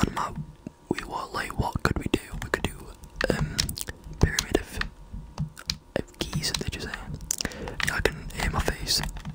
on map, what could we do? We could do pyramid of keys. Did you say? Yeah, I can hear my face.